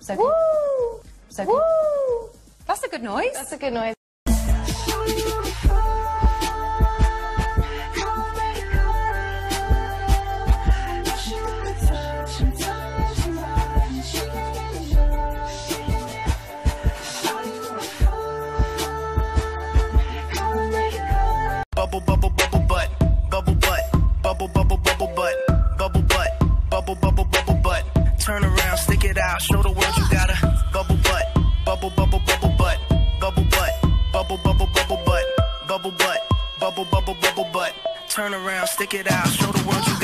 Sophie? Woo! Sophie? Woo! That's a good noise. That's a good noise. Bubble, bubble, bubble butt, bubble butt, bubble, bubble, bubble butt, bubble butt, bubble, bubble, bubble butt. Turn around, stick it out, show the world you got a bubble butt, bubble, bubble, bubble butt, bubble butt, bubble, bubble, bubble butt, bubble butt, bubble, bubble, bubble butt. Turn around, stick it out, show the world you got